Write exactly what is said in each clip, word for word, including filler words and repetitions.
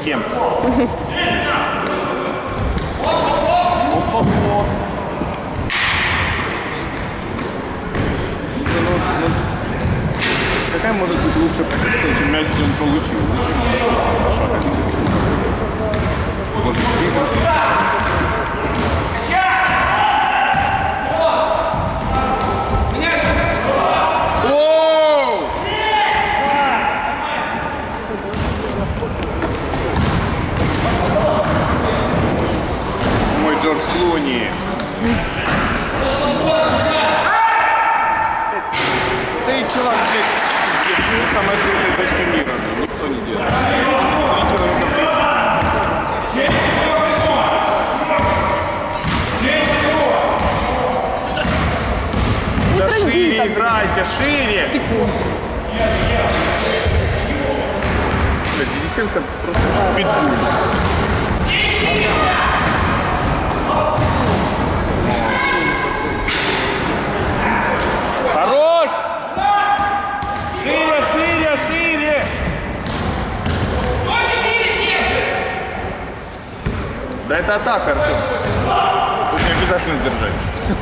С кем? Какая может быть лучшая позиция, чем мяч, где он получил? Хорошо. Может быть, мой Джордж Клуни. Стоит чувак, где самая крутая точка мира. Никто не держит. Да шире играйте, шире! Десятка просто питбуль. Хорош! Шире, шире, шире! Да это атака, Артем. Тут не обязательно держать.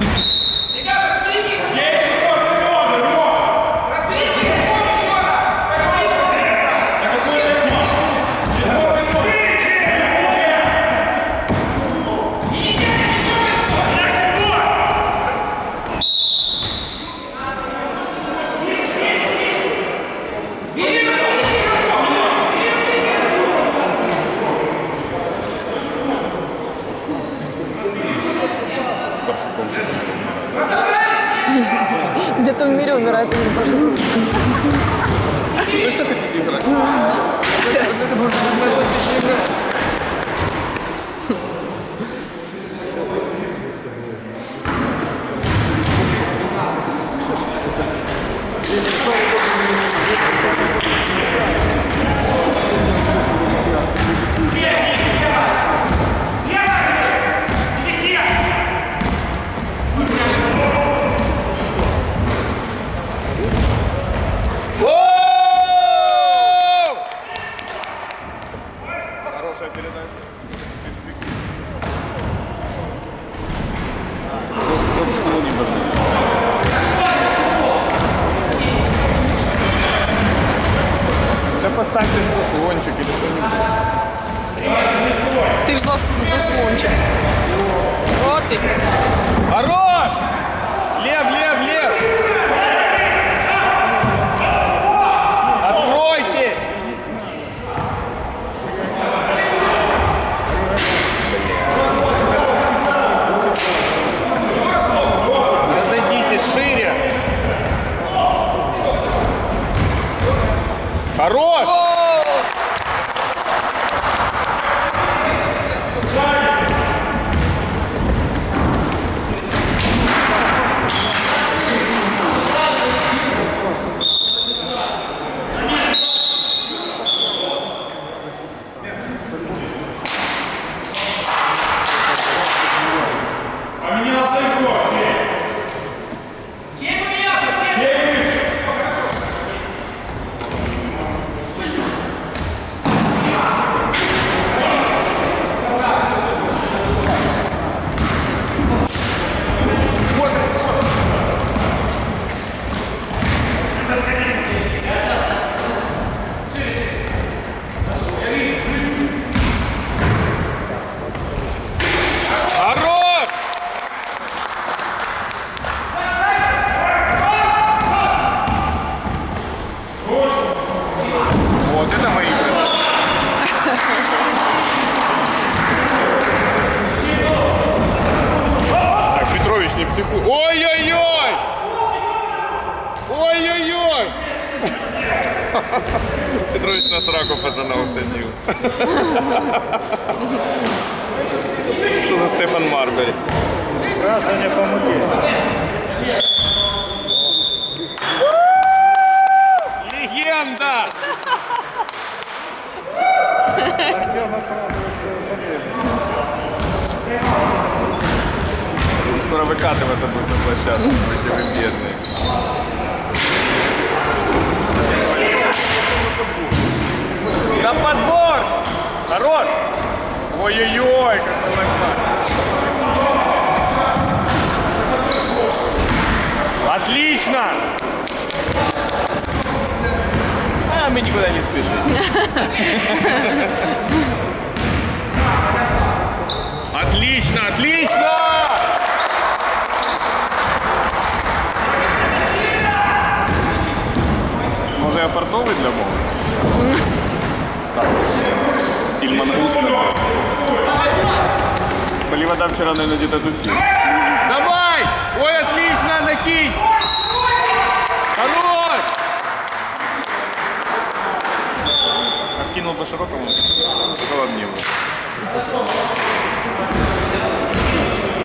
Где-то в мире умирает уже прошу. Вы что хотите играть? Хорошая передача. Да поставьте заслончик или что-нибудь. Ты ж заслончик. Вот и. Хорош! Лев, лев, лев! Откройте! Разойдитесь шире! Хорош! Вот это мои. Так, Петрович, не психуй. Ой-ой-ой! Ой-ой-ой! Петрович на сраку пацана усадил. Что за Стефан Марбери? Раз они помогли. Легенда! Артем оправдывает свою победу. Скоро выкатываться будет на площадку, будете вы бедные. На подбор! Хорош! Ой-ой-ой, как далеко. Отлично! А, мы никуда не спешим. Отлично, отлично! Може я фартовий для мого? Так. Стиль мангуста. Полівода вчора не надіта тусів. Давай!